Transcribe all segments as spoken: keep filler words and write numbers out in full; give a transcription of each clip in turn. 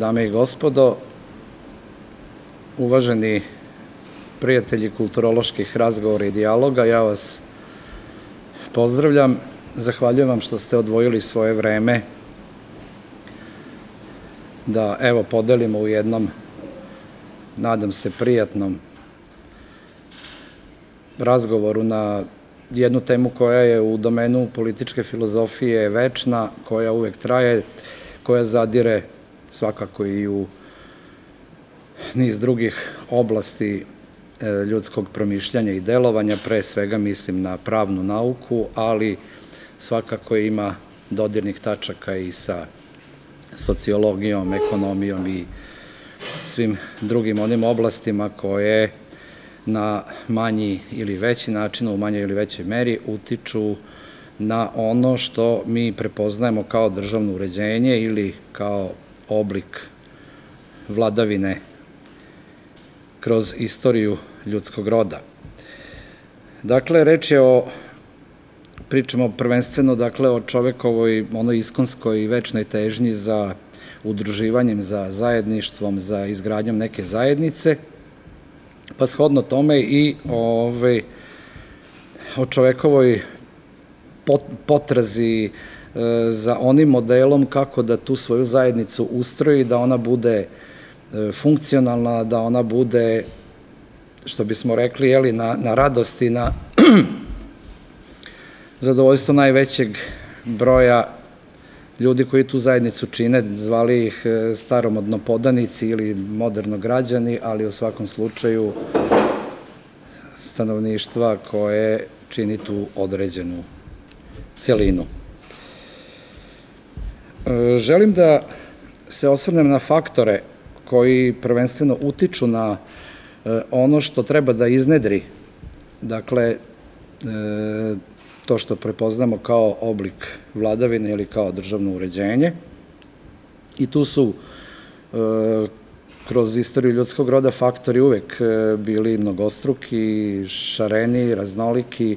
dame i gospodo, uvaženi prijatelji kulturoloških razgovora i dijaloga, ja vas pozdravljam, zahvaljujem vam što ste odvojili svoje vreme da, evo, podelimo u jednom, nadam se, prijatnom razgovoru na jednu temu koja je u domenu političke filozofije večna, koja uvek traje, koja zadire svakako i u niz drugih oblasti ljudskog promišljanja i delovanja, pre svega mislim na pravnu nauku, ali svakako ima dodirnih tačaka i sa sociologijom, ekonomijom i svim drugim onim oblastima koje na manji ili veći način, u manjoj ili većoj meri utiču na ono što mi prepoznajemo kao državno uređenje ili kao oblik vladavine kroz istoriju ljudskog roda. Dakle, reč je o, pričamo prvenstveno, dakle, o čovekovoj, onoj iskonskoj i večnoj težnji za udruživanjem, za zajedništvom, za izgradnjom neke zajednice, pa shodno tome i ove, o čovekovoj potrazi za onim modelom kako da tu svoju zajednicu ustroji, da ona bude funkcionalna, da ona bude, što bismo rekli, jeli, na, na radosti, na zadovoljstvo najvećeg broja ljudi koji tu zajednicu čine, zvali ih staromodno podanici ili moderno građani, ali u svakom slučaju stanovništva koje čini tu određenu celinu. Želim da se osvrnem na faktore koji prvenstveno utiču na ono što treba da iznedri, dakle, to što prepoznamo kao oblik vladavine ili kao državno uređenje. I tu su kroz istoriju ljudskog roda faktori uvek bili mnogostruki, šareni, raznoliki.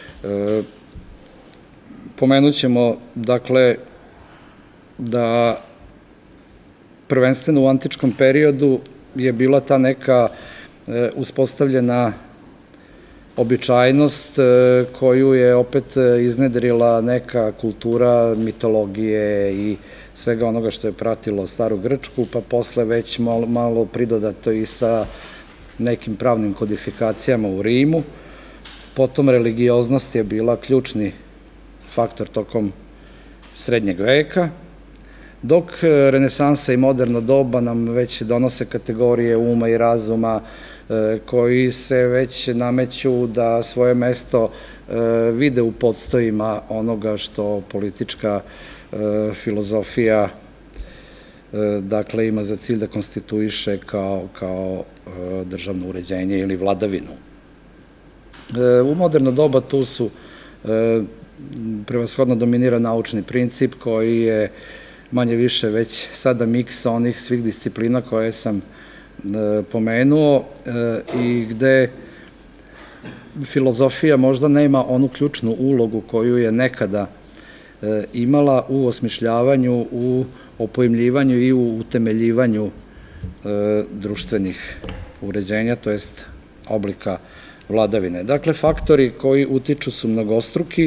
Pomenut ćemo, dakle, da prvenstveno u antičkom periodu je bila ta neka uspostavljena običajnost koju je opet iznedrila neka kultura mitologije i svega onoga što je pratilo staru Grčku, pa posle već malo, malo pridodato i sa nekim pravnim kodifikacijama u Rimu. Potom religioznost je bila ključni faktor tokom srednjeg veka, dok renesansa i moderno doba nam već donose kategorije uma i razuma koji se već nameću da svoje mesto vide u podstojima onoga što politička filozofija, dakle, ima za cilj da konstituiše kao, kao državno uređenje ili vladavinu. U moderno doba tu su prevashodno dominira naučni princip koji je manje više već sada miks onih svih disciplina koje sam pomenuo i gde filozofija možda nema onu ključnu ulogu koju je nekada imala u osmišljavanju, u opojmljivanju i u utemeljivanju društvenih uređenja, to jest oblika vladavine. Dakle, faktori koji utiču su mnogostruki.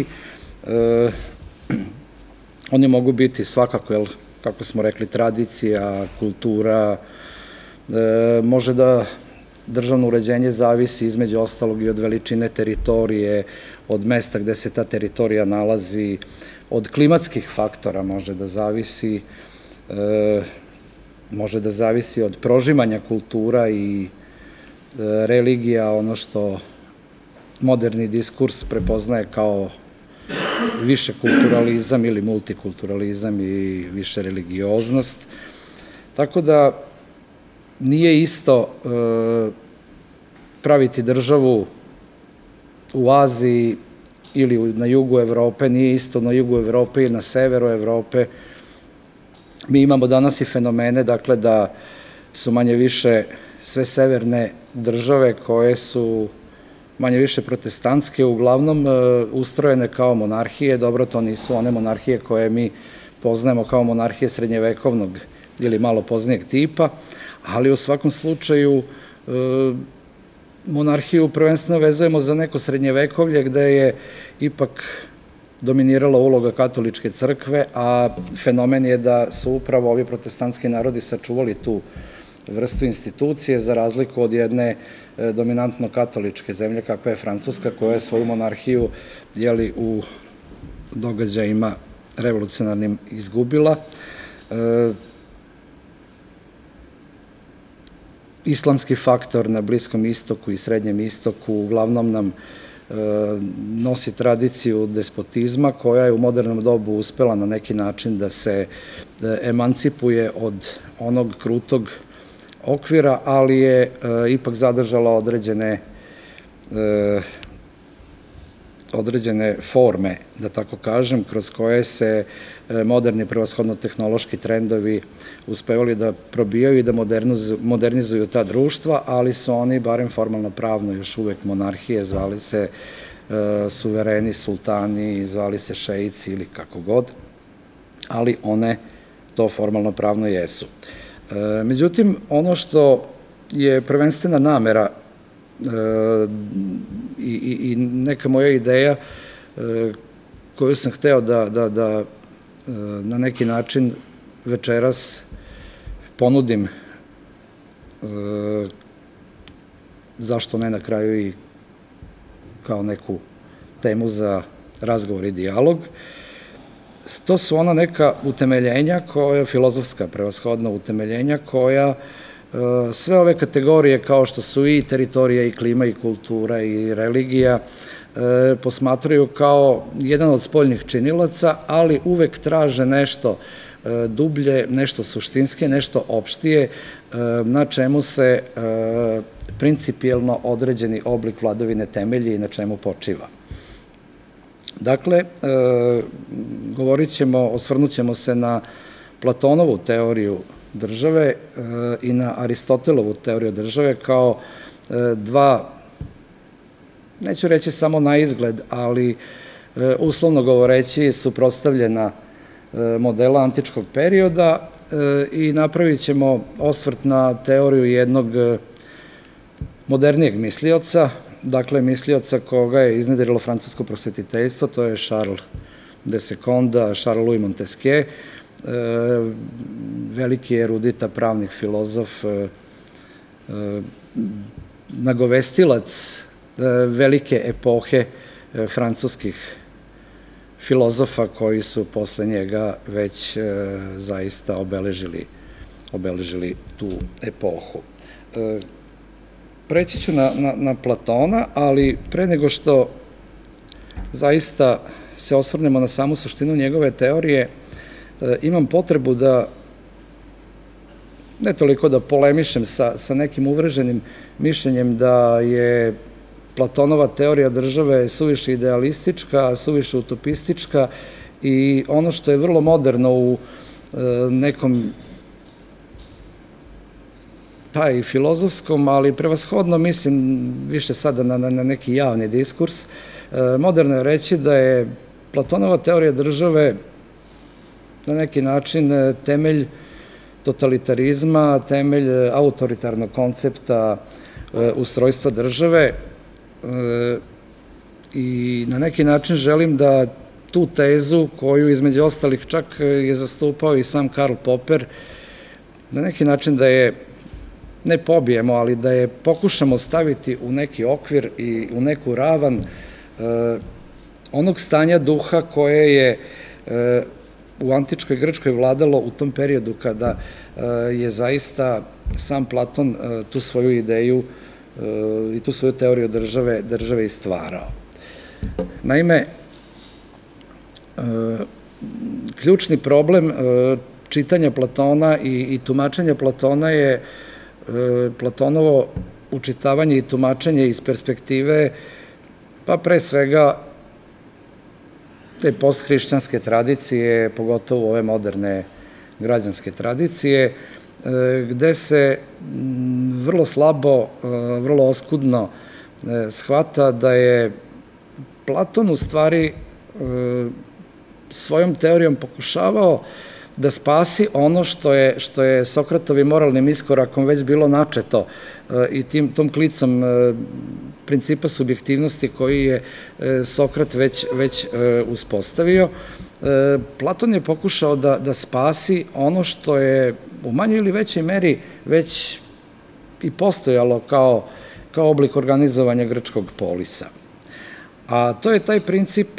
Oni mogu biti svakako, jel, kako smo rekli, tradicija, kultura, može da državno uređenje zavisi između ostalog i od veličine teritorije, od mesta gde se ta teritorija nalazi, od klimatskih faktora može da zavisi, može da zavisi od prožimanja kultura i religija, ono što moderni diskurs prepoznaje kao više kulturalizam ili multikulturalizam i više religioznost. Tako da nije isto praviti državu u Aziji ili na jugu Evrope, nije isto na jugu Evrope ili na severu Evrope. Mi imamo danas i fenomene, dakle, da su manje više sve severne države koje su manje više protestantske, uglavnom ustrojene kao monarhije. Dobro, to nisu one monarhije koje mi poznajemo kao monarhije srednjevekovnog ili malo poznijeg tipa, ali u svakom slučaju monarhiju prvenstveno vezujemo za neko srednjevekovlje gde je ipak dominirala uloga katoličke crkve, a fenomen je da su upravo ovi protestantski narodi sačuvali tu vrstu institucije za razliku od jedne dominantno katoličke zemlje kakva je Francuska, koja je svoju monarhiju jeli, u događajima revolucionarnim izgubila. Islamski faktor na Bliskom istoku i Srednjem istoku uglavnom nam nosi tradiciju despotizma koja je u modernom dobu uspela na neki način da se emancipuje od onog krutog okvira, ali je ipak zadržala određene određene forme, da tako kažem, kroz koje se moderni, prevashodno tehnološki trendovi uspevali da probijaju i da modernizuju ta društva, ali su oni, barem formalno pravno, još uvek monarhije, zvali se suvereni, sultani, zvali se šeici ili kako god, ali one to formalno pravno jesu. Međutim, ono što je prvenstvena namera i neka moja ideja koju sam hteo da na neki način večeras ponudim, zašto ne na kraju i kao neku temu za razgovor i dijalog, to su ona neka utemeljenja koja, filozofska prevashodna utemeljenja koja sve ove kategorije kao što su i teritorija i klima i kultura i religija posmatraju kao jedan od spoljnih činilaca, ali uvek traže nešto dublje, nešto suštinske, nešto opštije, na čemu se principijelno određeni oblik vladavine temelji i na čemu počiva. Dakle, govorit ćemo, osvrnut ćemo se na Platonovu teoriju države i na Aristotelovu teoriju države kao dva, neću reći samo na izgled, ali uslovno govoreći suprotstavljena modela antičkog perioda i napravit ćemo osvrt na teoriju jednog modernijeg mislioca, dakle mislioca koga je iznedrilo francusko prosvetiteljstvo, to je Charles de Seconda, Charles Louis Montesquieu, veliki erudita, pravnih filozof, nagovestilac velike epohe francuskih filozofa koji su posle njega već zaista obeležili tu epohu. Preći ću na Platona, ali pre nego što zaista se osvrnemo na samu suštinu njegove teorije, imam potrebu da, ne toliko da polemišem sa nekim uvreženim mišljenjem da je Platonova teorija države suviše idealistička, suviše utopistička i ono što je vrlo moderno u nekom pa i filozofskom, ali prevashodno mislim više sada na neki javni diskurs, moderno je reći da je Platonova teorija države na neki način temelj totalitarizma, temelj autoritarnog koncepta ustrojstva države i na neki način želim da tu tezu koju između ostalih čak je zastupao i sam Karl Popper, na neki način da je ne pobijemo, ali da je pokušamo staviti u neki okvir i u neku ravan onog stanja duha koje je u antičkoj Grčkoj vladalo u tom periodu kada je zaista sam Platon tu svoju ideju i tu svoju teoriju države i stvarao. Naime, ključni problem čitanja Platona i tumačenja Platona je Platonovo učitavanje i tumačenje iz perspektive, pa pre svega te posthrišćanske tradicije, pogotovo ove moderne građanske tradicije, gde se vrlo slabo, vrlo oskudno shvata da je Platon u stvari svojom teorijom pokušavao da spasi ono što je, što je Sokratovim moralnim iskorakom već bilo načeto i tim, tom klicom principa subjektivnosti koji je Sokrat već, već uspostavio. Platon je pokušao da, da spasi ono što je u manjoj ili većoj meri već i postojalo kao, kao oblik organizovanja grčkog polisa. A to je taj princip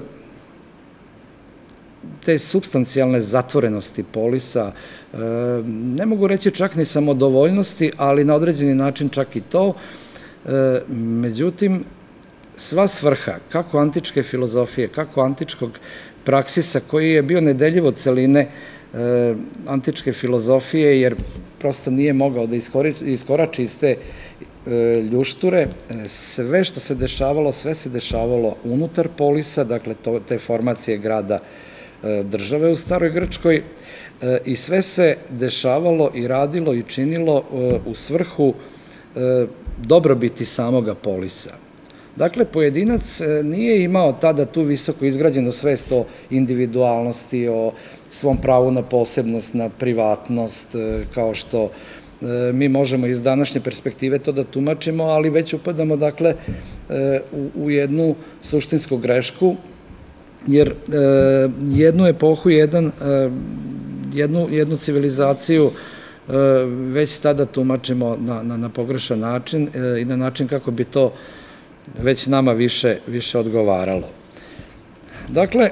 te substancijalne zatvorenosti polisa, ne mogu reći čak ni samodovoljnosti, ali na određeni način čak i to. Međutim, sva svrha, kako antičke filozofije, kako antičkog praksisa, koji je bio nedeljivo celine antičke filozofije, jer prosto nije mogao da iskorači iz te ljušture, sve što se dešavalo, sve se dešavalo unutar polisa, dakle te formacije grada države u staroj Grčkoj, i sve se dešavalo i radilo i činilo u svrhu dobrobiti samoga polisa. Dakle, pojedinac nije imao tada tu visoko izgrađenu svest o individualnosti, o svom pravu na posebnost, na privatnost, kao što mi možemo iz današnje perspektive to da tumačimo, ali već upadamo, dakle, u jednu suštinsku grešku, jer jednu epohu, jedan, jednu, jednu civilizaciju već tada tumačimo na, na, na pogrešan način i na način kako bi to već nama više, više odgovaralo. Dakle,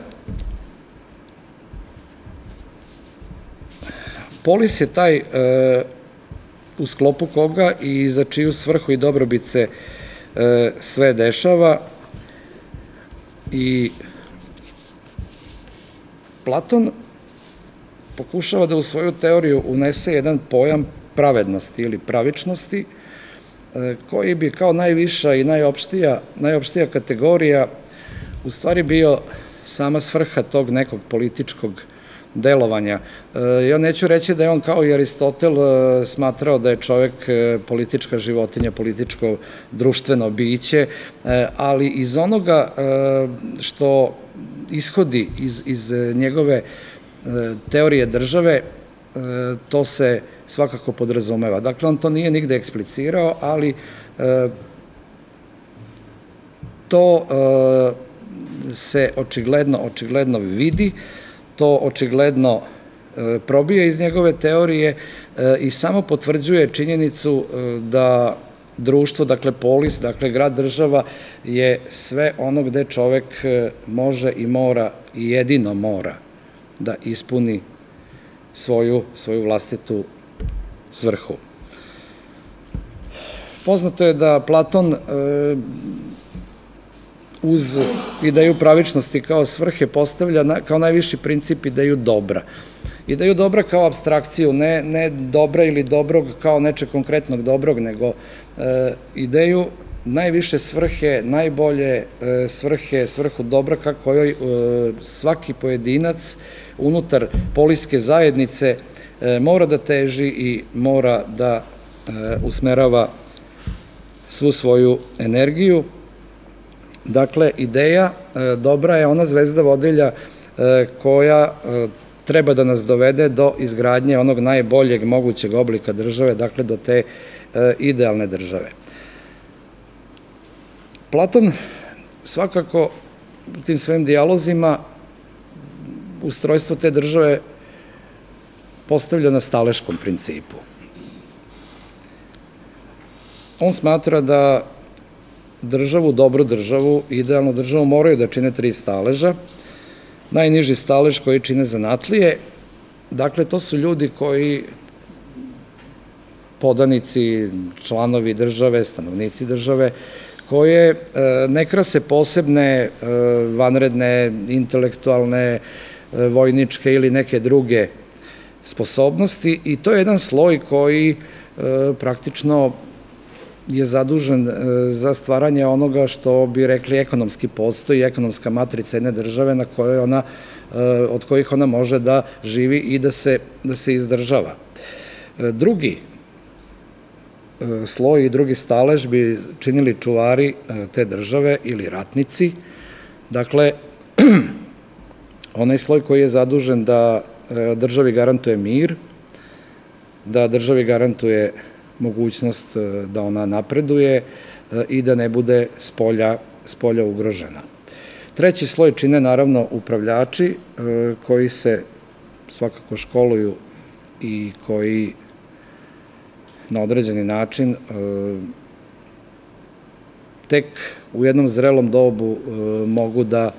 polis je taj u sklopu koga i za čiju svrhu i dobrobit se sve dešava, i Platon pokušava da u svoju teoriju unese jedan pojam pravednosti ili pravičnosti, koji bi kao najviša i najopštija, najopštija kategorija u stvari bio sama svrha tog nekog političkog delovanja. Ja neću reći da je on kao i Aristotel smatrao da je čovek politička životinja, političko društveno biće, ali iz onoga što ishodi iz, iz njegove teorije države, to se svakako podrazumeva. Dakle, on to nije nigde eksplicirao, ali to se očigledno, očigledno vidi, to očigledno probije iz njegove teorije i samo potvrđuje činjenicu da društvo, dakle polis, dakle grad država je sve ono gde čovek može i mora i jedino mora da ispuni svoju, svoju vlastitu svrhu. Poznato je da Platon uz ideju pravičnosti kao svrhe postavlja kao najviši princip ideju dobra. Ideju dobra kao apstrakciju, ne, ne dobra ili dobrog kao nečeg konkretnog dobrog, nego ideju najviše svrhe, najbolje svrhe, svrhu dobra ka kojoj svaki pojedinac unutar polijske zajednice mora da teži i mora da usmerava svu svoju energiju. Dakle, ideja dobra je ona zvezda vodilja koja treba da nas dovede do izgradnje onog najboljeg mogućeg oblika države, dakle do te idealne države. Platon svakako u tim svojim dijalozima ustrojstvo te države postavlja na staleškom principu. On smatra da državu, dobru državu, idealnu državu moraju da čine tri staleža. Najniži stalež koji čine zanatlije, dakle to su ljudi koji, podanici, članovi države, stanovnici države, koje ne krase posebne, vanredne, intelektualne, vojničke ili neke druge sposobnosti, i to je jedan sloj koji praktično je zadužen za stvaranje onoga što bi rekli ekonomski postoji, ekonomska matrica jedne države na kojoj ona, od kojih ona može da živi i da se, da se izdržava. Drugi sloj i drugi stalež bi činili čuvari te države ili ratnici. Dakle, onaj sloj koji je zadužen da državi garantuje mir, da državi garantuje mogućnost da ona napreduje i da ne bude spolja ugrožena. Treći sloj čine naravno upravljači koji se svakako školuju i koji na određeni način tek u jednom zrelom dobu mogu da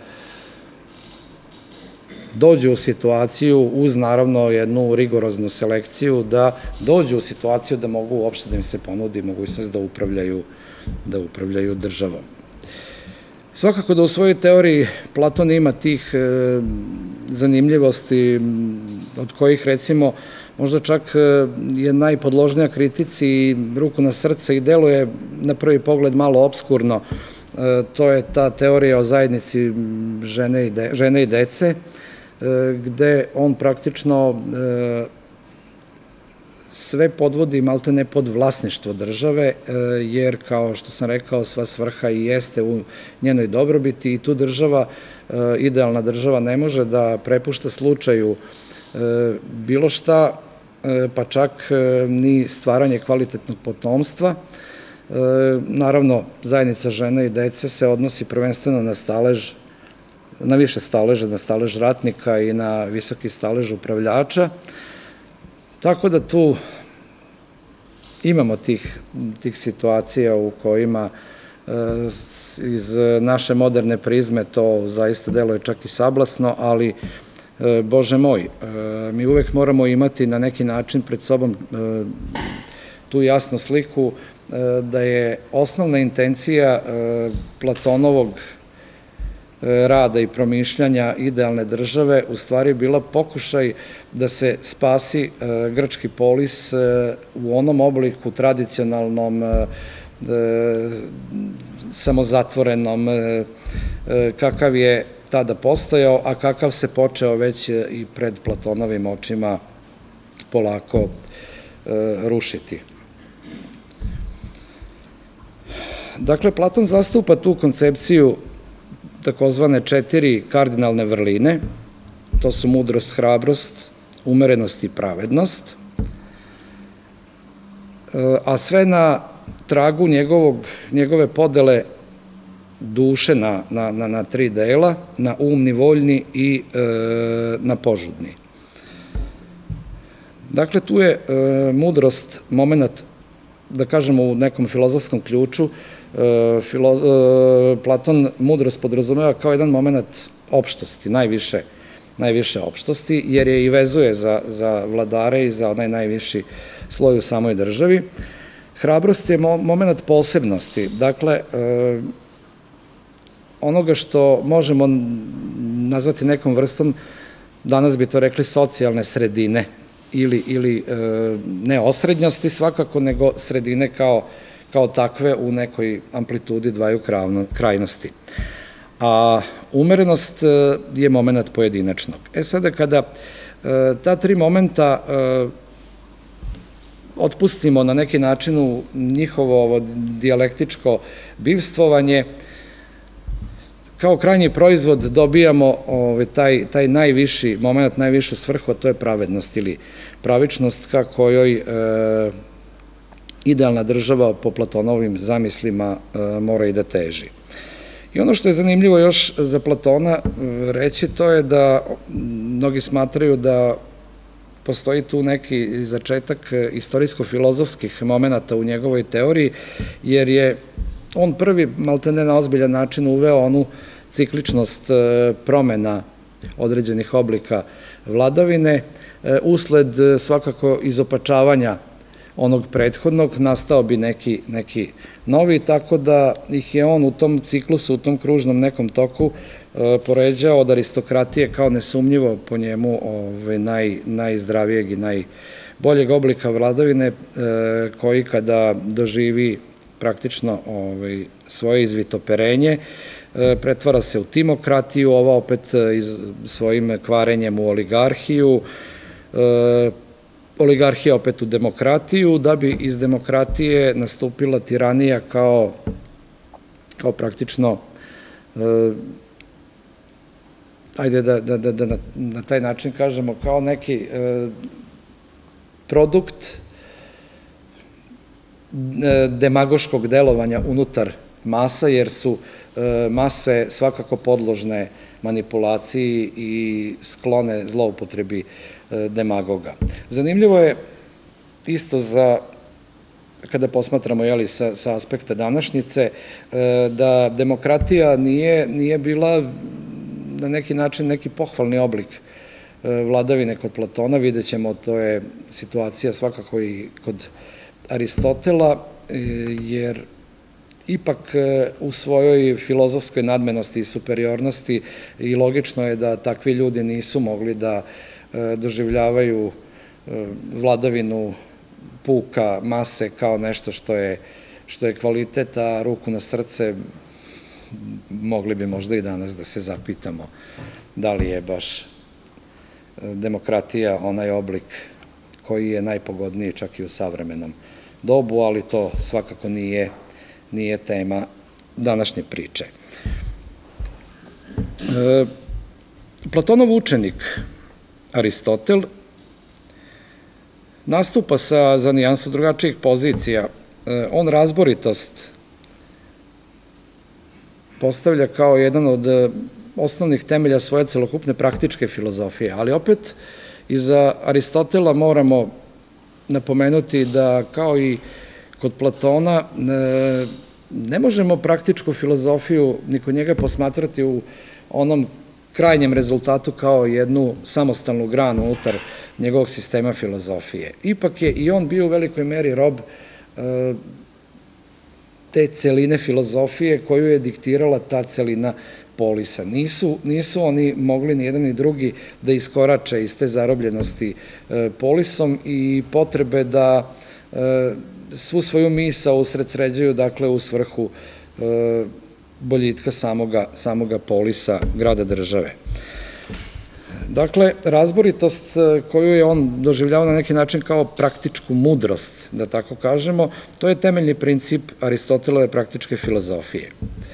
dođu u situaciju, uz naravno jednu rigoroznu selekciju, da dođu u situaciju da mogu uopšte da im se ponudi mogućnost da upravljaju, da upravljaju državom. Svakako da u svojoj teoriji Platon ima tih zanimljivosti od kojih recimo možda čak je najpodložnija kritici i ruku na srce i deluje na prvi pogled malo obskurno. To je ta teorija o zajednici žene i dece, gde on praktično sve podvodi malte ne pod vlasništvo države, jer kao što sam rekao, sva svrha i jeste u njenoj dobrobiti i tu država, idealna država, ne može da prepušta slučaju bilo šta, pa čak ni stvaranje kvalitetnog potomstva. Naravno, zajednica žene i dece se odnosi prvenstveno na stalež, na više staleža, na stalež ratnika i na visoki stalež upravljača, tako da tu imamo tih, tih situacija u kojima iz naše moderne prizme to zaista deluje čak i sablasno, ali Bože moj, mi uvek moramo imati na neki način pred sobom tu jasnu sliku da je osnovna intencija Platonovog rada i promišljanja idealne države u stvari bila pokušaj da se spasi grčki polis u onom obliku tradicionalnom, samozatvorenom, kakav je tada postojao, a kakav se počeo već i pred Platonovim očima polako rušiti. Dakle, Platon zastupa tu koncepciju takozvane četiri kardinalne vrline, to su mudrost, hrabrost, umerenost i pravednost, a sve na tragu njegove podele duše na tri dela, na umni, voljni i na požudni. Dakle, tu je mudrost moment, da kažemo u nekom filozofskom ključu, Platon mudrost podrazumeva kao jedan moment opštosti, najviše opštosti, jer je i vezuje za vladare i za onaj najviši sloj u samoj državi. Hrabrost je moment posebnosti, dakle, onoga što možemo nazvati nekom vrstom, danas bi to rekli socijalne sredine, ili ne osrednjosti svakako, nego sredine kao takve u nekoj amplitudi dvaju krajnosti. A umerenost je moment pojedinačnog. E sada, kada ta tri momenta otpustimo na neki način u njihovo dijalektičko bivstvovanje, kao krajnji proizvod dobijamo taj najviši moment, najvišu svrhu, a to je pravednost ili pravičnost ka kojoj idealna država po Platonovim zamislima mora i da teži. I ono što je zanimljivo još za Platona reći, to je da mnogi smatraju da postoji tu neki začetak istorijsko-filozofskih momenta u njegovoj teoriji, jer je on prvi, maltene na ozbiljan način, uveo onu cikličnost promena određenih oblika vladavine. Usled svakako izopačavanja onog prethodnog nastao bi neki novi, tako da ih je on u tom ciklusu, u tom kružnom nekom toku poređao od aristokratije kao nesumnjivo po njemu najzdravijeg i najboljeg oblika vladavine, koji kada doživi praktično svoje izvitoperenje, pretvara se u timokratiju, ova opet svojim kvarenjem u oligarhiju, oligarhija opet u demokratiju, da bi iz demokratije nastupila tiranija kao praktično ajde da na taj način kažemo, kao neki produkt demagoškog delovanja unutar masa, jer su mase svakako podložne manipulaciji i sklone zloupotrebi demagoga. Zanimljivo je isto za, kada posmatramo sa aspekta današnjice, da demokratija nije bila na neki način neki pohvalni oblik vladavine kod Platona. Vidjet ćemo, to je situacija svakako i kod Aristotela, jer ipak u svojoj filozofskoj nadmenosti i superiornosti i logično je da takvi ljudi nisu mogli da doživljavaju vladavinu puka mase kao nešto što je kvalitet, a ruku na srce mogli bi možda i danas da se zapitamo da li je baš demokratija onaj oblik koji je najpogodniji čak i u savremenom dobu, ali to svakako nije tema današnje priče. Platonov učenik Aristotel nastupa za nijansu drugačijih pozicija. On razboritost postavlja kao jedan od osnovnih temelja svoje celokupne praktičke filozofije, ali opet i za Aristotela moramo napomenuti da kao i kod Platona ne možemo praktičku filozofiju ni kod njega posmatrati u onom krajnjem rezultatu kao jednu samostalnu granu unutar njegovog sistema filozofije. Ipak je i on bio u velikoj meri rob te celine filozofije koju je diktirala ta celina polisa. Nisu oni mogli ni jedan ni drugi da iskorače iz te zarobljenosti polisom i potrebe da svu svoju misao usredsređuju, dakle, u svrhu boljitka samoga polisa grada države. Dakle, razboritost koju je on doživljavao na neki način kao praktičku mudrost, da tako kažemo, to je temeljni princip Aristotelove praktičke filozofije.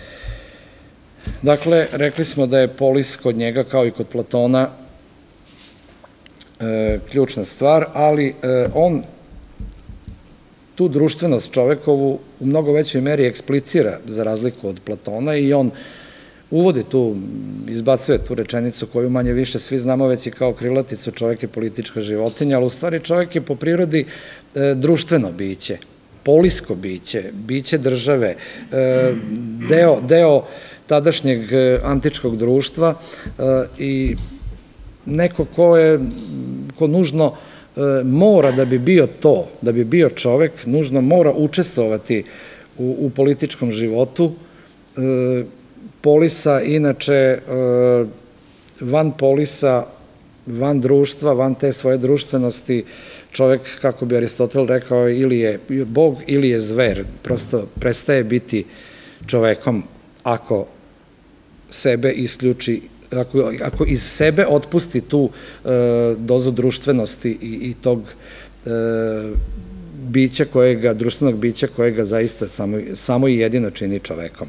Dakle, rekli smo da je polis kod njega, kao i kod Platona, ključna stvar, ali on tu društvenost čovekovu u mnogo većoj meri eksplicira za razliku od Platona i on uvodi tu, izbacuje tu rečenicu koju manje više svi znamo već i kao krilaticu čovek je politička životinja, ali u stvari čovek je po prirodi društveno biće, polisko biće, biće države, deo tadašnjeg antičkog društva i neko ko je, ko nužno mora da bi bio to, da bi bio čovek, nužno mora učestvovati u političkom životu. Polisa, inače, van polisa, van društva, van te svoje društvenosti, čovek, kako bi Aristotel rekao, ili je bog ili je zver, prosto prestaje biti čovekom ako sebe isključi, ako iz sebe otpusti tu dozu društvenosti i tog bića kojega, društvenog bića kojega zaista samo i jedino čini čovekom.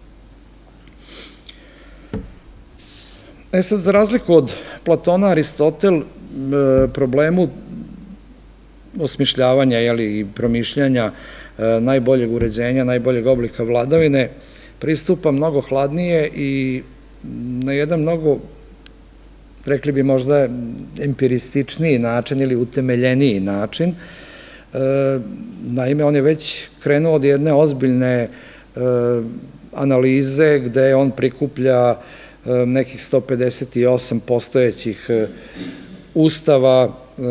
E sad, za razliku od Platona, Aristotel problemu osmišljavanja i promišljanja najboljeg uređenja, najboljeg oblika vladavine pristupa mnogo hladnije i na jedan mnogo, rekli bi možda, empirističniji način ili utemeljeniji način. Naime, on je već krenuo od jedne ozbiljne analize gde on prikuplja nekih sto pedeset osam postojećih ustava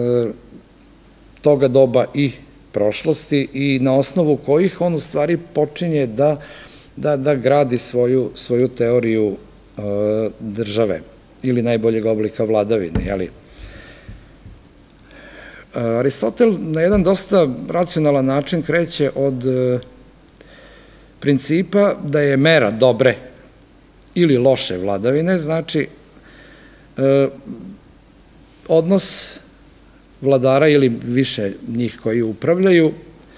toga doba i prošlosti i na osnovu kojih on u stvari počinje da gradi svoju teoriju države ili najboljeg oblika vladavine. Aristotel na jedan dosta racionalan način kreće od principa da je mera dobre ili loše vladavine, znači odnos vladara ili više njih koji upravljaju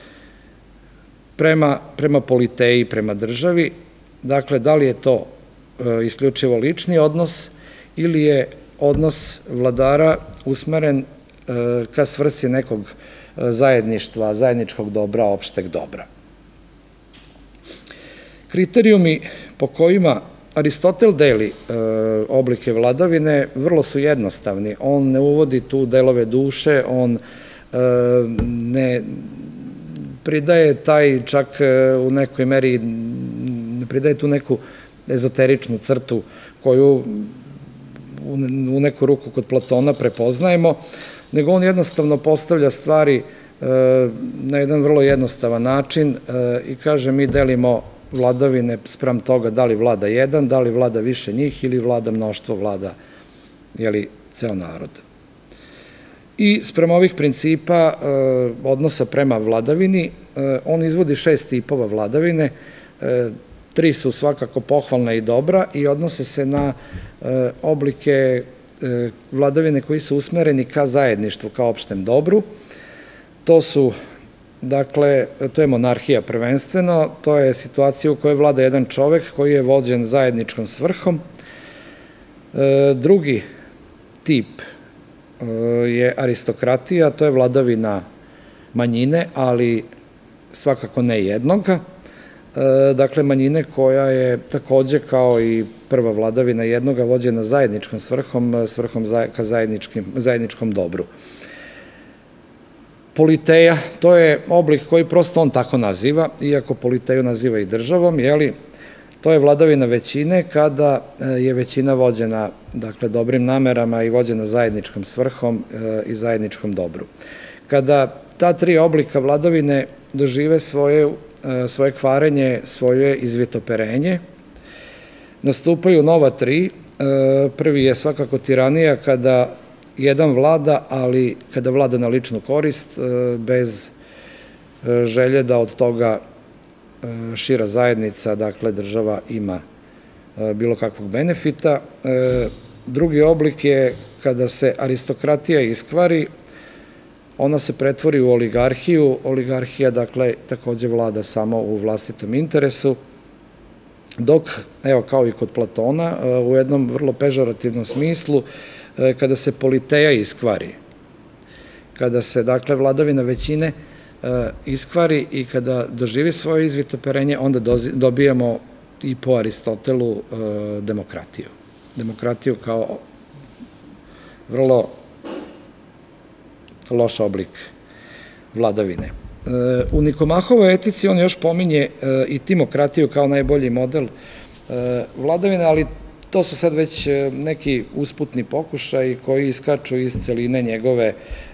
prema politeji, prema državi, dakle, da li je to isključivo lični odnos ili je odnos vladara usmeren ka svrsi nekog zajedništva, zajedničkog dobra, opšteg dobra. Kriterijumi po kojima Aristotel deli oblike vladavine vrlo su jednostavni. On ne uvodi tu delove duše, on ne pridaje taj čak u nekoj meri, ne pridaje tu neku ezoteričnu crtu koju u neku ruku kod Platona prepoznajemo, nego on jednostavno postavlja stvari na jedan vrlo jednostavan način i kaže mi delimo vladavine spram toga da li vlada jedan, da li vlada više njih ili vlada mnoštvo, vlada, jeli, ceo narod. I sprem ovih principa odnosa prema vladavini, on izvodi šest tipova vladavine, tri su svakako pohvalna i dobra i odnose se na oblike vladavine koji su usmereni ka zajedništvu, ka opštem dobru. To su, dakle, to je monarhija prvenstveno, to je situacija u kojoj vlada jedan čovek koji je vođen zajedničkom svrhom. Drugi tip je aristokratija, to je vladavina manjine, ali svakako ne jednoga. Dakle, manjine koja je takođe kao i prva vladavina jednoga vođena zajedničkom svrhom, svrhom ka zajedničkom dobru. Politeja, to je oblik koji prosto on tako naziva, iako politeju naziva i državom, jeli, to je vladavina većine kada je većina vođena, dakle, dobrim namerama i vođena zajedničkom svrhom i zajedničkom dobru. Kada ta tri oblika vladavine dožive svoje svoje kvarenje, svoje izvitoperenje, nastupaju nova tri. Prvi je svakako tiranija kada jedan vlada, ali kada vlada na ličnu korist, bez želje da od toga šira zajednica, dakle država, ima bilo kakvog benefita. Drugi oblik je kada se aristokratija iskvari, ona se pretvori u oligarhiju. Oligarhija, dakle, takođe vlada samo u vlastitom interesu, dok, evo, kao i kod Platona, u jednom vrlo pežorativnom smislu, kada se politeja iskvari, kada se, dakle, vladavina većine iskvari i kada doživi svoje izvitoperenje, onda dobijamo i po Aristotelu demokratiju. Demokratiju kao vrlo loš oblik vladavine. U Nikomahovoj etici on još pominje i timokratiju kao najbolji model vladavine, ali to su sad već neki usputni pokušaj koji iskaču iz celine njegove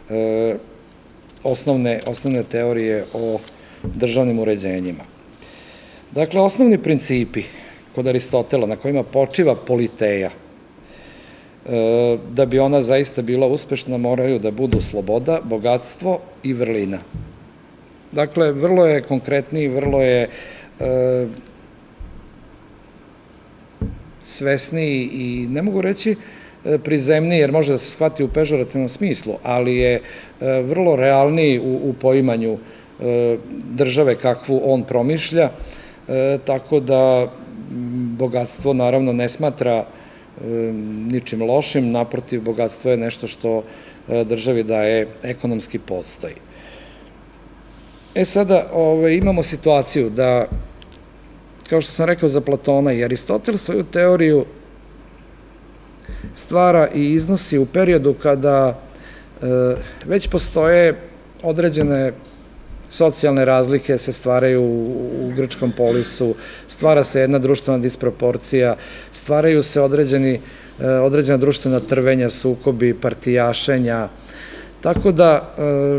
osnovne teorije o državnim uređenjima. Dakle, osnovni principi kod Aristotela na kojima počiva politeja, da bi ona zaista bila uspešna, moraju da budu sloboda, bogatstvo i vrlina. Dakle, vrlo je konkretniji, vrlo je svesniji i ne mogu reći prizemniji, jer može da se shvati u pežorativnom smislu, ali je vrlo realniji u poimanju države kakvu on promišlja, tako da bogatstvo naravno ne smatra ničim lošim, naprotiv, bogatstvo je nešto što državi daje ekonomski podstoj. E sada imamo situaciju da, kao što sam rekao za Platona, i Aristotel svoju teoriju stvara i iznosi u periodu kada već postoje određene socijalne razlike se stvaraju u grčkom polisu, stvara se jedna društvena disproporcija, stvaraju se određena društvena trvenja, sukobi, partijašenja, tako da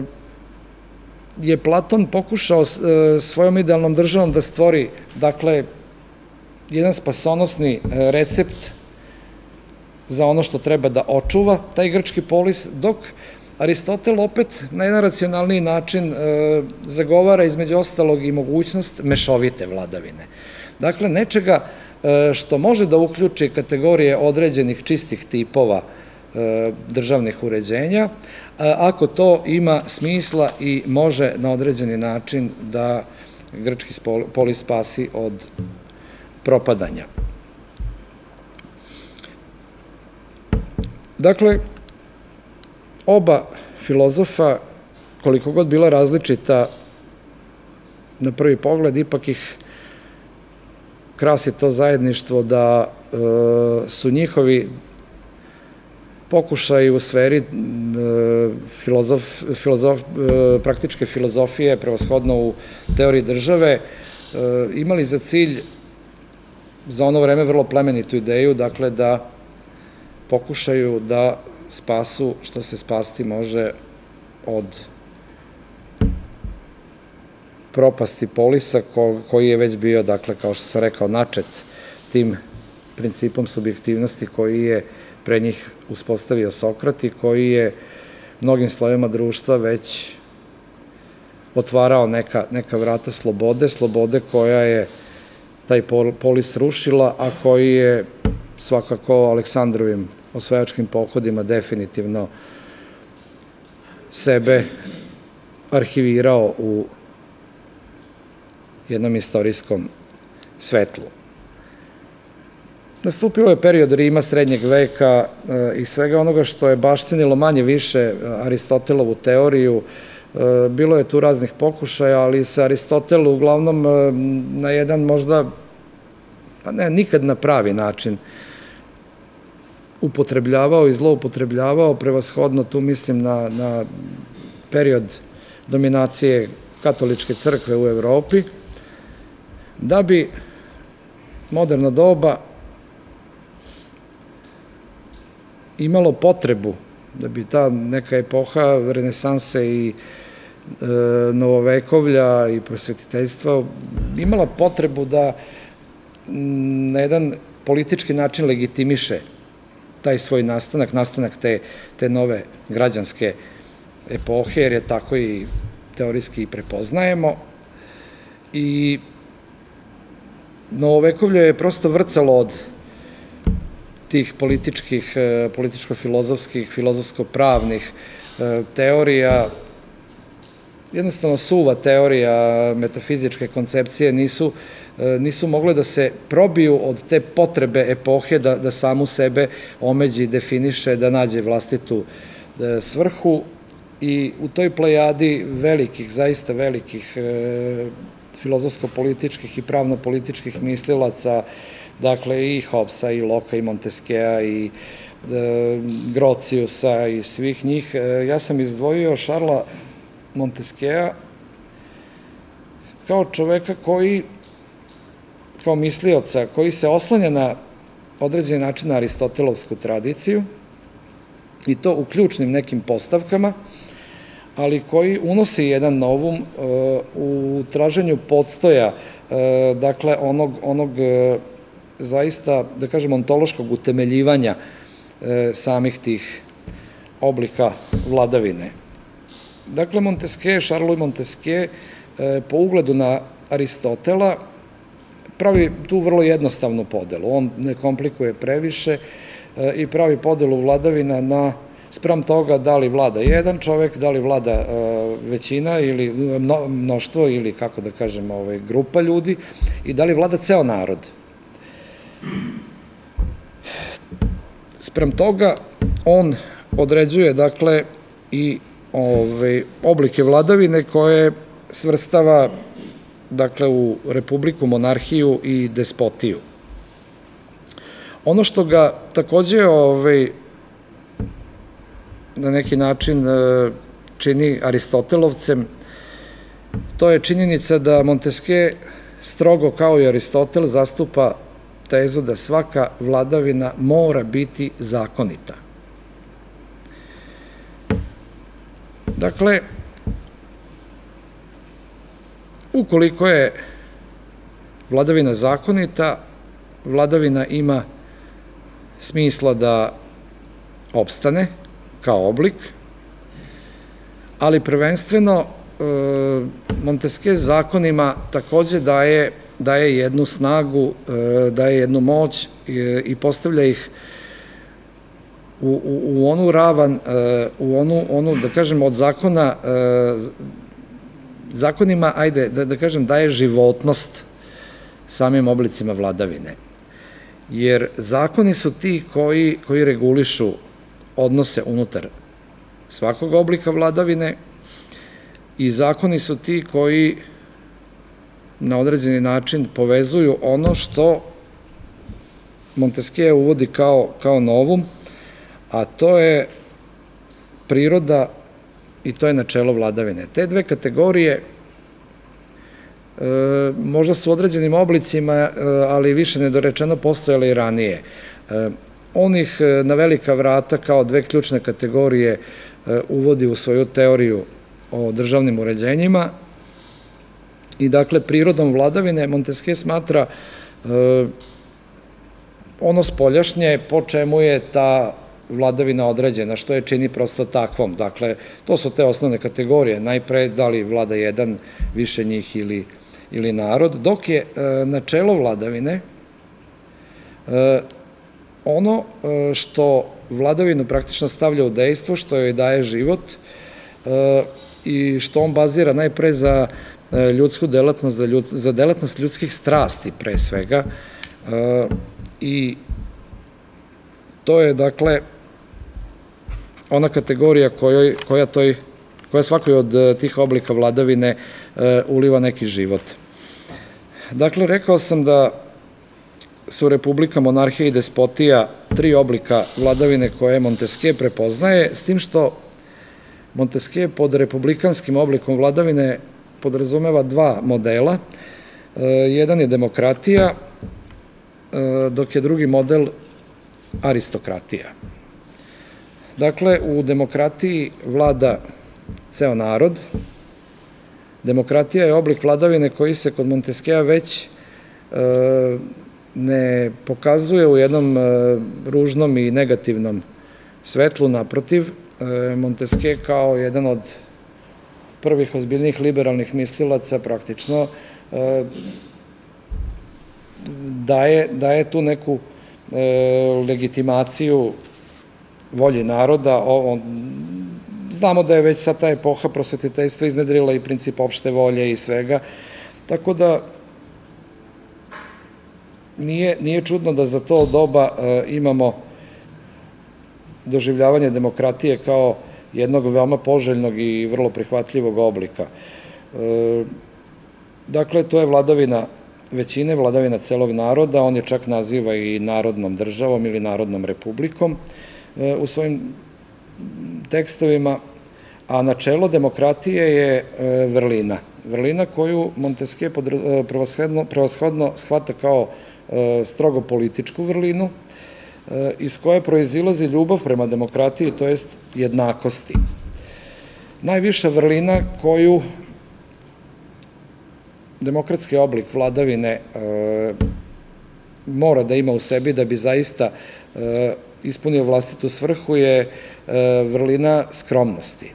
je Platon pokušao svojom idealnom državom da stvori, dakle, jedan spasonosni recept za ono što treba da očuva taj grčki polis, dok Aristotel opet na jedan racionalniji način zagovara između ostalog i mogućnost mešovite vladavine. Dakle, nečega što može da uključi kategorije određenih čistih tipova državnih uređenja, ako to ima smisla i može na određeni način da grčki polis spasi od propadanja. Dakle, oba filozofa, koliko god bila različita na prvi pogled, ipak ih krasi to zajedništvo da su njihovi pokušaji u sferi praktičke filozofije, prevashodno u teoriji države, imali za cilj za ono vreme vrlo plemenitu ideju, dakle da pokušaju da spasu što se spasti može od propasti polisa koji je već bio, dakle, kao što sam rekao, načet tim principom subjektivnosti koji je pre njih uspostavio Sokrat i koji je mnogim slojevima društva već otvarao neka vrata slobode, slobode koja je taj polis rušila, a koji je svakako Aleksandrovim osvajačkim pohodima definitivno sebe arhivirao u jednom istorijskom svetlu. Nastupio je period Rima, srednjeg veka i svega onoga što je baštinilo manje više Aristotelovu teoriju. Bilo je tu raznih pokušaja, ali se Aristotel uglavnom na jedan možda, pa ne, nikad na pravi način upotrebljavao i zloupotrebljavao, prevashodno tu mislim na period dominacije katoličke crkve u Evropi, da bi moderno doba imalo potrebu, da bi ta neka epoha renesanse i novovekovlja i prosvetiteljstva imala potrebu da na jedan politički način legitimiše taj svoj nastanak, nastanak te nove građanske epohe, jer je tako i teorijski prepoznajemo. I novovekovlje je prosto vrcalo od tih političkih, političko-filozofskih, filozofsko-pravnih teorija. Jednostavno suva teorija, metafizičke koncepcije nisu mogle da se probiju od te potrebe epohe da samu sebe omeđi, definiše, da nađe vlastitu svrhu. I u toj plejadi velikih, zaista velikih filozofsko-političkih i pravno-političkih mislilaca, dakle i Hobbesa, i Locke, i Montesquieu, i Grotiusa i svih njih, ja sam izdvojio Charlesa Montesquieu kao čoveka koji, kao mislioca, koji se oslanja na određeni način na aristotelovsku tradiciju i to u ključnim nekim postavkama, ali koji unosi jedan novum u traženju podstoja, dakle onog zaista, da kažem, ontološkog utemeljivanja samih tih oblika vladavine. Dakle, Montesquieu, Charles Montesquieu, po ugledu na Aristotela, pravi tu vrlo jednostavnu podelu. On ne komplikuje previše i pravi podelu vladavina na spram toga da li vlada jedan čovek, da li vlada većina ili mnoštvo ili, kako da kažem, grupa ljudi i da li vlada ceo narod. Sprem toga, on određuje, dakle, i oblike vladavine koje svrstava, dakle, u republiku, monarhiju i despotiju. Ono što ga takođe na neki način čini Aristotelovcem, to je činjenica da Montesquieu strogo kao i Aristotel zastupa tezu da svaka vladavina mora biti zakonita. Dakle, ukoliko je vladavina zakonita, vladavina ima smisla da opstane kao oblik, ali prvenstveno Montesquieu zakonima takođe daje jednu snagu, daje jednu moć i postavlja ih u onu ravan, u onu, da kažem, od zakona, zakonima, ajde, da kažem, daje životnost samim oblicima vladavine. Jer zakoni su ti koji regulišu odnose unutar svakog oblika vladavine i zakoni su ti koji na određeni način povezuju ono što Montesquieu uvodi kao, kao novum, a to je priroda i to je načelo vladavine. Te dve kategorije e, možda su u određenim oblicima, e, ali više nedorečeno postojale i ranije. E, on ih na velika vrata kao dve ključne kategorije e, uvodi u svoju teoriju o državnim uređenjima i dakle prirodom vladavine Montesquieu smatra e, ono spoljašnje po čemu je ta vladavina određena, što je čini prosto takvom. Dakle, to su te osnovne kategorije. Najpre, da li vlada jedan, više njih ili, ili narod, dok je e, načelo vladavine e, ono e, što vladavinu praktično stavlja u dejstvo, što joj daje život e, i što on bazira najpre za e, ljudsku delatnost, za, ljud, za delatnost ljudskih strasti pre svega. E, I to je, dakle, ona kategorija kojoj, koja, toj, koja svakoj od tih oblika vladavine e, uliva neki život. Dakle, rekao sam da su republika, monarhija i despotija tri oblika vladavine koje Montesquieu prepoznaje, s tim što Montesquieu pod republikanskim oblikom vladavine podrazumeva dva modela. E, jedan je demokratija, dok je drugi model aristokratija. Dakle, u demokratiji vlada ceo narod. Demokratija je oblik vladavine koji se kod Montesquieu već e, ne pokazuje u jednom e, ružnom i negativnom svetlu. Naprotiv, e, Montesquieu kao jedan od prvih ozbiljnih liberalnih mislilaca praktično e, daje, daje tu neku e, legitimaciju volji naroda. O, on, znamo da je već sad ta epoha prosvetiteljstva iznedrila i princip opšte volje i svega, tako da nije, nije čudno da za to doba e, imamo doživljavanje demokratije kao jednog veoma poželjnog i vrlo prihvatljivog oblika. E, dakle, to je vladavina većine, vladavina celog naroda, on je čak naziva i narodnom državom ili narodnom republikom e, u svojim tekstovima, a načelo demokratije je e, vrlina. Vrlina koju Montesquieu e, prevashodno, prevashodno shvata kao e, strogo političku vrlinu, e, iz koje proizilazi ljubav prema demokratiji, to jest jednakosti. Najviša vrlina koju demokratski oblik vladavine e, mora da ima u sebi da bi zaista e, ispunio vlastitu svrhu je e, vrlina skromnosti.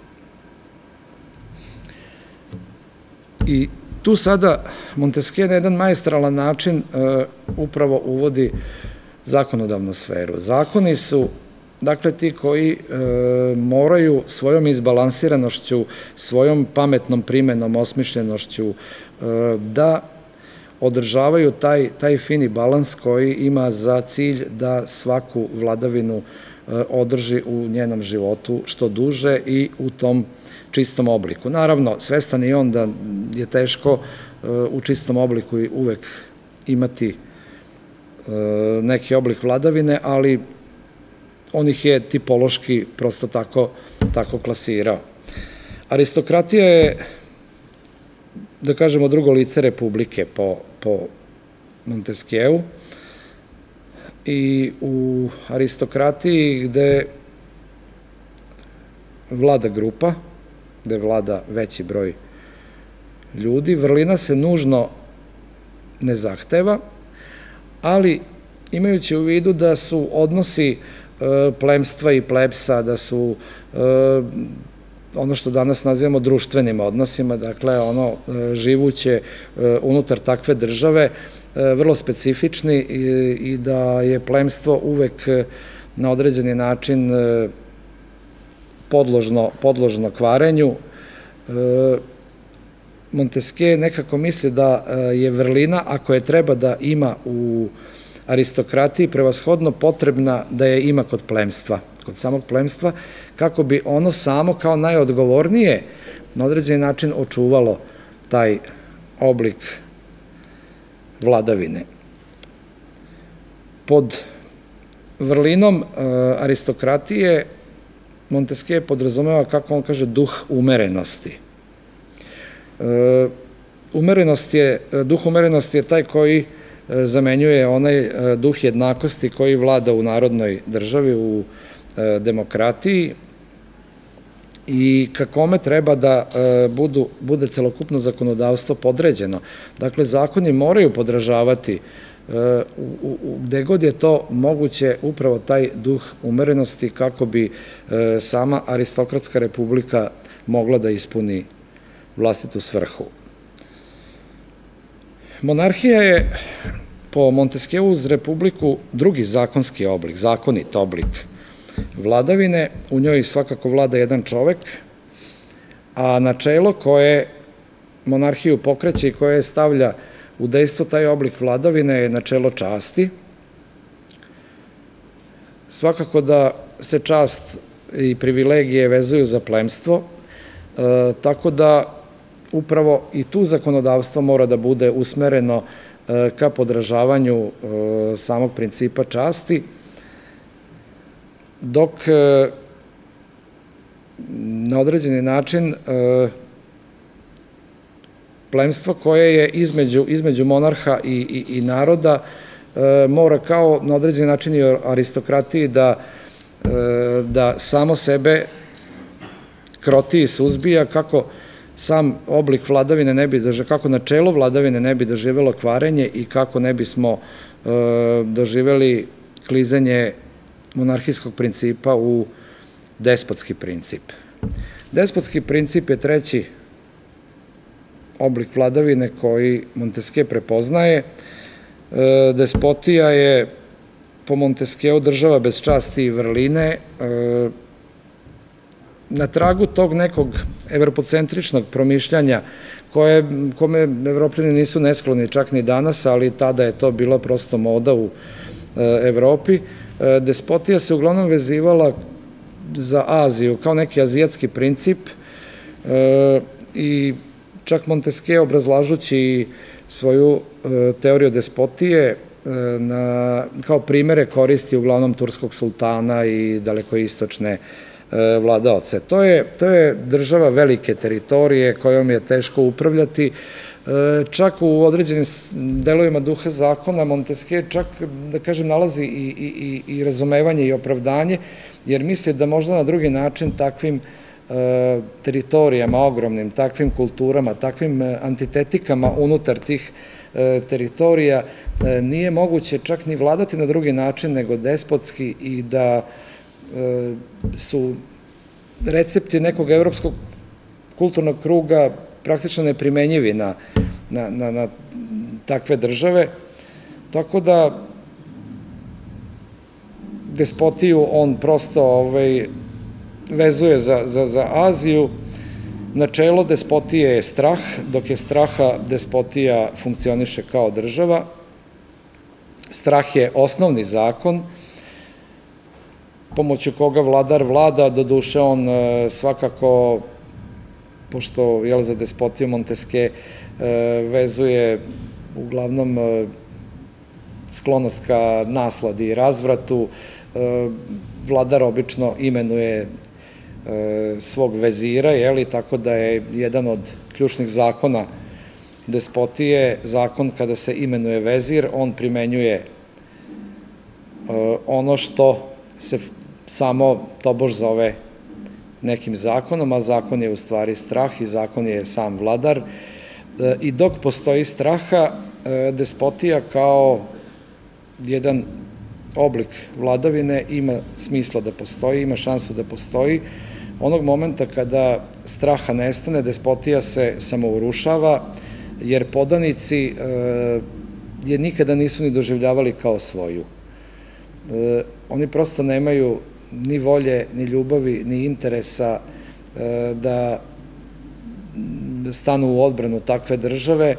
I tu sada Montesquieu na jedan maestralan način e, upravo uvodi zakonodavnu sferu. Zakoni su, dakle, ti koji e, moraju svojom izbalansiranošću, svojom pametnom primenom, osmišljenošću, da održavaju taj, taj fini balans koji ima za cilj da svaku vladavinu održi u njenom životu što duže i u tom čistom obliku. Naravno, svestan je on da je teško u čistom obliku uvek imati neki oblik vladavine, ali on ih je tipološki prosto tako, tako klasirao. Aristokratija je, da kažemo, drugo lice republike po, po Montesquieu i u aristokratiji gde vlada grupa, gde vlada veći broj ljudi, vrlina se nužno ne zahteva, ali imajući u vidu da su odnosi e, plemstva i plebsa, da su e, ono što danas nazivamo društvenim odnosima, dakle ono e, živuće e, unutar takve države, e, vrlo specifični i, i da je plemstvo uvek na određeni način e, podložno, podložno kvarenju. E, Montesquieu nekako misli da je vrlina, ako je treba da ima u aristokratiji, prevashodno potrebna da je ima kod plemstva, kod samog plemstva, kako bi ono samo kao najodgovornije na određeni način očuvalo taj oblik vladavine. Pod vrlinom aristokratije Montesquieu podrazumeva, kako on kaže, duh umerenosti. Umerenost je, duh umerenosti je taj koji zamenjuje onaj duh jednakosti koji vlada u narodnoj državi, u demokratiji i ka kome treba da budu, bude celokupno zakonodavstvo podređeno. Dakle, zakoni moraju podražavati gde god je to moguće upravo taj duh umerenosti kako bi sama aristokratska republika mogla da ispuni vlastitu svrhu. Monarhija je po Montesquieu uz republiku drugi zakonski oblik, zakonit oblik vladavine. U njoj svakako vlada jedan čovek, a načelo koje monarhiju pokreće i koje stavlja u dejstvo taj oblik vladavine je načelo časti. Svakako da se čast i privilegije vezuju za plemstvo, tako da upravo i tu zakonodavstvo mora da bude usmereno ka podražavanju samog principa časti, dok na određeni način plemstvo koje je između, između monarha i, i, i naroda mora kao na određeni način i aristokratiji da, da samo sebe kroti i suzbija kako sam oblik vladavine ne bi doživelo, kako načelo vladavine ne bi doživelo kvarenje i kako ne bismo e, doživeli klizanje monarhijskog principa u despotski princip. Despotski princip je treći oblik vladavine koji Montesquieu prepoznaje. E, despotija je po Montesquieu država bez časti i vrline, e, na tragu tog nekog evropocentričnog promišljanja koje, kome Evropljani nisu neskloni čak ni danas, ali tada je to bila prosto moda u Evropi. Despotija se uglavnom vezivala za Aziju kao neki azijatski princip i čak Montesquieu obrazlažući svoju teoriju despotije na, kao primere koristi uglavnom turskog sultana i dalekoistočne vladaoce. To je, to je država velike teritorije kojom je teško upravljati. Čak u određenim delovima duha zakona Montesquieu čak, da kažem, nalazi i, i, i razumevanje i opravdanje, jer misli da možda na drugi način takvim e, teritorijama ogromnim, takvim kulturama, takvim antitetikama unutar tih e, teritorija e, nije moguće čak ni vladati na drugi način nego despotski i da su recepti nekog evropskog kulturnog kruga praktično neprimenjivi na, na, na, na takve države. Tako da despotiju on prosto ovaj, vezuje za, za, za Aziju. Načelo despotije je strah, dok je straha despotija funkcioniše kao država. Strah je osnovni zakon pomoću koga vladar vlada, doduše on svakako, pošto je za despotiju Montesquieu vezuje uglavnom sklonost ka nasladi i razvratu, vladar obično imenuje svog vezira, jeli, tako da je jedan od ključnih zakona despotije zakon kada se imenuje vezir, on primenjuje ono što se samo tobož zove nekim zakonom, a zakon je u stvari strah i zakon je sam vladar. I dok postoji straha, despotija kao jedan oblik vladavine ima smisla da postoji, ima šansu da postoji. Onog momenta kada straha nestane, despotija se samourušava, jer podanici je nikada nisu ni doživljavali kao svoju. Oni prosto nemaju ni volje, ni ljubavi, ni interesa da stanu u odbranu takve države.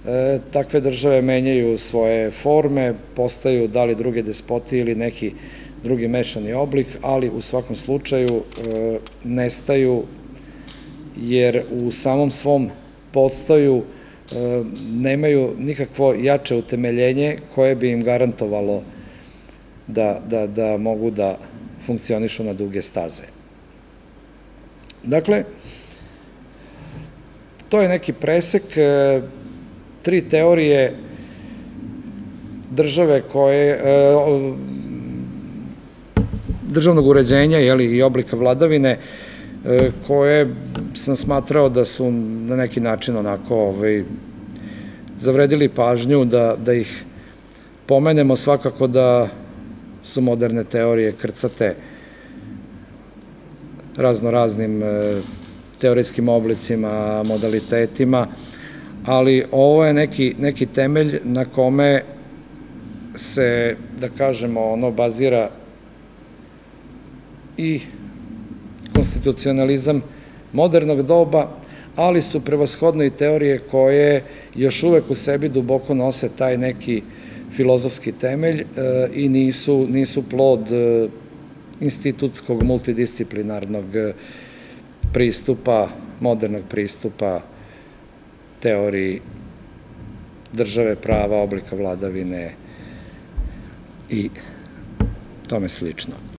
Takve države menjaju svoje forme, postaju da li druge despotije ili neki drugi mešani oblik, ali u svakom slučaju nestaju jer u samom svom postoju nemaju nikakvo jače utemeljenje koje bi im garantovalo da mogu da funkcionišu na duge staze. Dakle, to je neki presek, tri teorije države koje, državnog uređenja i oblika vladavine, koje sam smatrao da su na neki način onako zavredili pažnju, da ih pomenemo. Svakako da su moderne teorije krcate raznoraznim teorijskim oblicima, modalitetima, ali ovo je neki temelj na kome se, da kažemo, ono bazira i konstitucionalizam modernog doba, ali su prevashodno i teorije koje još uvek u sebi duboko nose taj neki filozofski temelj i nisu plod institutskog, multidisciplinarnog pristupa, modernog pristupa teoriji države, prava, oblika vladavine i tome slično.